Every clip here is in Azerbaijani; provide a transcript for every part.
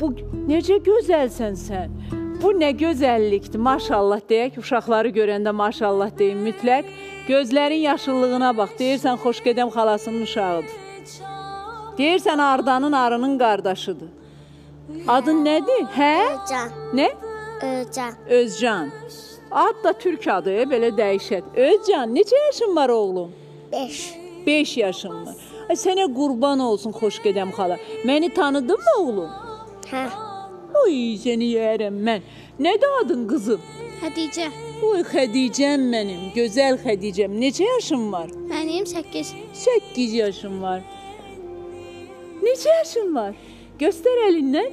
bu necə gözəlsən sən. Bu nə gözəllikdir, maşallah deyək, uşaqları görəndə maşallah deyin mütləq. Gözlərin yaşıllığına bax, deyirsən Xoşgədəm xalasının uşağıdır. Deyirsən Ardanın arının qardaşıdır. Adın nədir? Hə? Özcan. Nə? Özcan. Özcan. Ad da türk adı, belə dəyişət. Özcan, neçə yaşın var oğlum? 5. 5 yaşın var. Ay, sənə qurban olsun Xoşgədəm xala. Məni tanıdın mı oğlum? Hə. Oy, səni yeyərəm mən. Nədir adın qızım? Xədicə. Oy, Xədicəm mənim, gözəl Xədicəm. Neçə yaşın var? Mənim 8. 8 yaşım var. Neçə yaşın var? Göstər əlindən.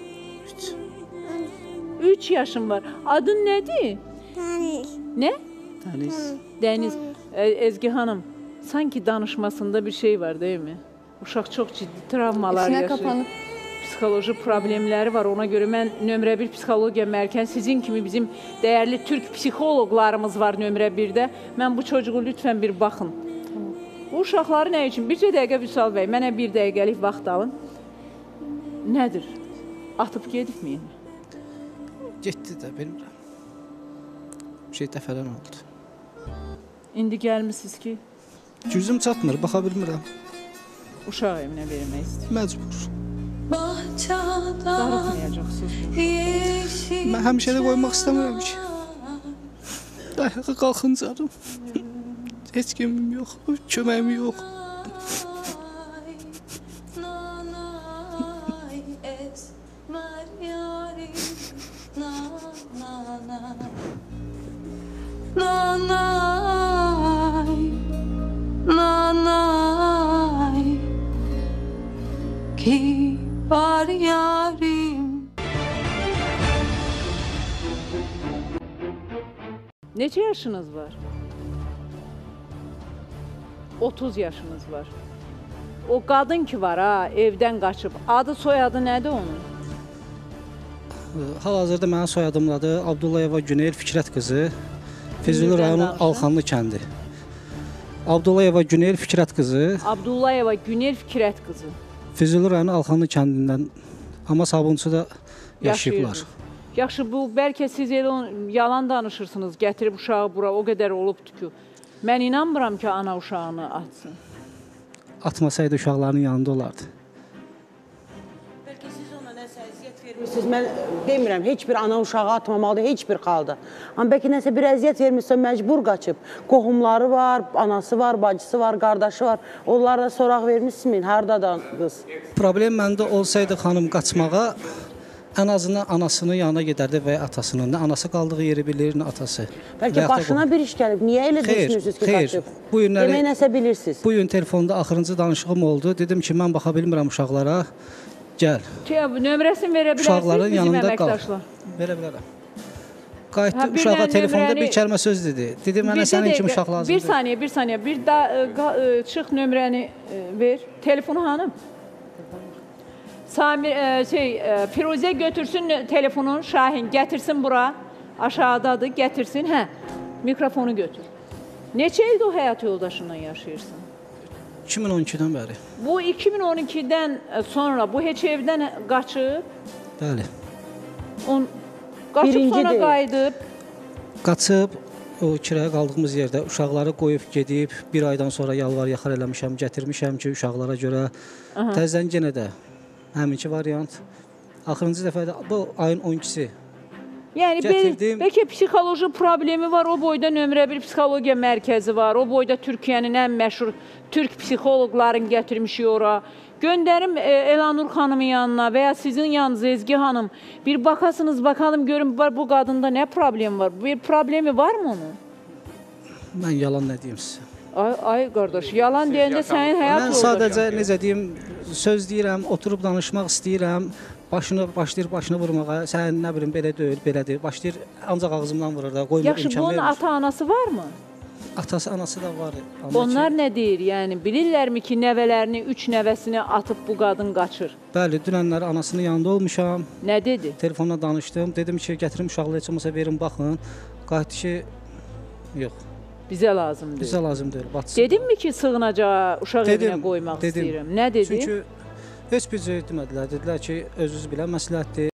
3 yaşım var. Adın nədir? Dəniz. Nə? Dəniz. Dəniz. Ezgi xanım, sanki danışmasında bir şey var, değil mi? Uşaq çox ciddi travmalar İçinə yaşayır. kapanıb. Psixoloji problemləri var. Ona görə mən nömrə 1 psixologiya mərkəzi, sizin kimi bizim dəyərli türk psixoloqlarımız var nömrə 1-də. Mən bu çocuğu lütfən bir baxın. Bu uşaqları nə üçün? Bircə dəqiqə Vüsal bəy, mənə 1 dəqiqəlik vaxt alın. Nədir? Atıb gedibmi? Getdi də, bilmirəm. Bir şey dəfələn oldu. İndi gəlmişsiniz ki, Gücüm çatmır, baxa bilmirəm. uşaq evinə vermək istəyir. Məcbur. Darıtmayacaqsınız. Mən həmişə də qoymaq istəmirəm ki. Ayağa qalxıncarım. Heç kimim yox, köməyim yox. Ki var yarim. Neçə yaşınız var? 30 yaşınız var. O qadın ki var ha, evdən qaçıb. Adı soyadı nədir onun? Hal-hazırda mənim soyadımdadır. Abdullayeva Günel Fikrət qızı. Füzuli rayonu Alxanlı kəndi. Abdullayeva Günel Fikrət qızı. Abdullayeva Günel Fikrət qızı. Füzuli rayonu Alxanlı kəndindən. Amma Sabunçuda yaşayıblar. Yaxşı, bu bəlkə siz elə yalan danışırsınız, gətirib uşağı bura, o qədər olubdur ki. Mən inanmıram ki, ana uşağını atsın. Atmasaydı uşaqların yanında olardı. Bəlkə siz ona nəsə əziyyət vermişsiniz. Mən demirəm, heç bir ana uşağı atmamalıdır, heç bir xalda. Amma bəlkə nəsə bir əziyyət vermişsə, məcbur qaçıb. Qohumları var, anası var, bacısı var, qardaşı var. Onlara da soraq vermişsiniz, hardadan qız? Problem məndə olsaydı xanım qaçmağa, ən azından anasının yanına gedərdi və ya atasının. Nə anası qaldığı yeri bilir, nə atası. Bəlkə başına bir iş gəlib. Niyə elə düşünürsünüz ki, qaçıb? Demək nəsə bilirsiniz. Bu gün telefonda axırıncı danışığım oldu. Dedim ki, mən baxa bilmirəm uşaqlara. Gəl. Nömrəsini verə bilərsiniz bizim əməkdaşlar? Verə bilərəm. Qayıtdı uşağa telefonda bir kəlmə söz dedi. Dedi, mənə sənin kimi uşaq lazımdır. Bir saniyə. Bir daha çıx nömrəni ver. Telefonu hanım? Firuzə götürsün telefonun, Şahin gətirsin bura. Aşağıdadır, gətirsin. Hə, mikrofonu götür. Neçə ildir o həyat yoldaşından yaşayırsan? 2012-dən bəri. Bu 2012-dən sonra bu heç evdən qaçıb? Bəli. Qaçıb sonra qayıdıb? Qaçıb, o kiraya qaldığımız yerdə uşaqları qoyub gedib, bir aydan sonra yalvar yaxar eləmişəm, gətirmişəm ki, uşaqlara görə. Təzdən yenə də həminki variant. Axırıncı dəfə də bu ayın 12-si. Yəni, bəlkə psixoloji problemi var, o boyda nömrə 1 psixologiya mərkəzi var, o boyda Türkiyənin ən məşhur türk psixoloqlarını gətirmişik ora. Göndərim Elanur xanımın yanına və ya sizin yanınıza Ezgi xanım. Bir bakasınız, bakalım, görün bu qadında nə problem var? Bir problemi var mı onun? Mən yalan nə deyim sizə? Ay qardaş, yalan deyəndə sənin həyat yoldaşı. Mən sadəcə, necə deyim, söz deyirəm, oturub danışmaq istəyirəm. Başlayır başını vurmağa, sən nə bilim, belə deyil, belədir. Başlayır, ancaq ağzımdan vurur da, qoymaq imkan verir. Yaxşı, bunun ata-anası varmı? Atası, anası da var. Onlar nə deyir? Yəni, bilirlərmi ki, nəvələrini, 3 nəvəsini atıb bu qadın qaçır? Bəli, dünənləri anasının yanında olmuşam. Nə dedi? Telefonla danışdım. Dedim ki, gətirim uşaqları heç olmasa verin, baxın. Qayıtdı ki, yox. Bizə lazım deyil. Bizə lazım deyil, batsın. Dedinmi ki, sığınacağı uşaq evinə qoymaq istəyirəm? Nə dedi? Çünki Heç bir şey demədilər. Dedilər ki, özünüz bilən məsləhətdir.